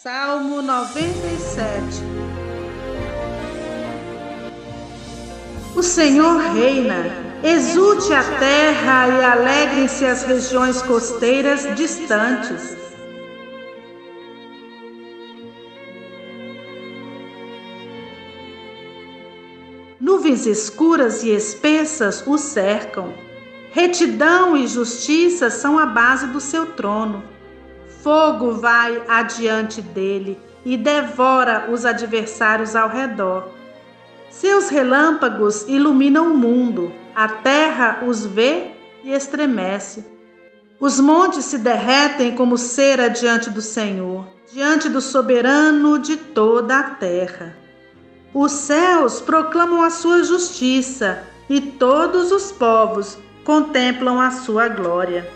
Salmo 97. O Senhor reina, exulte a terra e alegrem-se as regiões costeiras distantes. Nuvens escuras e espessas o cercam. Retidão e justiça são a base do seu trono. Fogo vai adiante dele e devora os adversários ao redor. Seus relâmpagos iluminam o mundo, a terra os vê e estremece. Os montes se derretem como cera diante do Senhor, diante do soberano de toda a terra. Os céus proclamam a sua justiça e todos os povos contemplam a sua glória.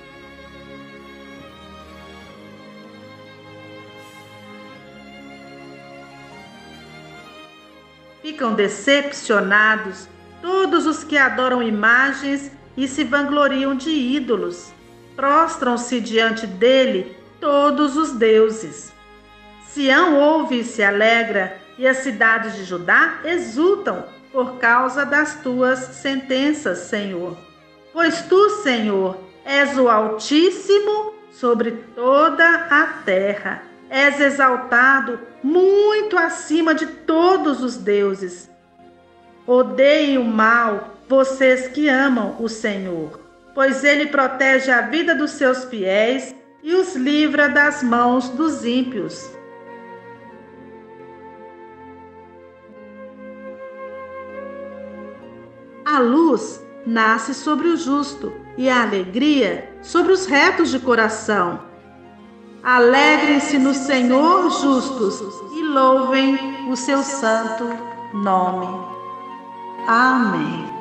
Ficam decepcionados todos os que adoram imagens e se vangloriam de ídolos. Prostram-se diante dele todos os deuses. Sião ouve e se alegra, e as cidades de Judá exultam por causa das tuas sentenças, Senhor. Pois tu, Senhor, és o Altíssimo sobre toda a terra. És exaltado muito acima de todos os deuses. Odeiem o mal, vocês que amam o Senhor, pois Ele protege a vida dos seus fiéis e os livra das mãos dos ímpios. A luz nasce sobre o justo e a alegria sobre os retos de coração. Alegrem-se no Senhor justos e louvem o seu santo nome. Amém.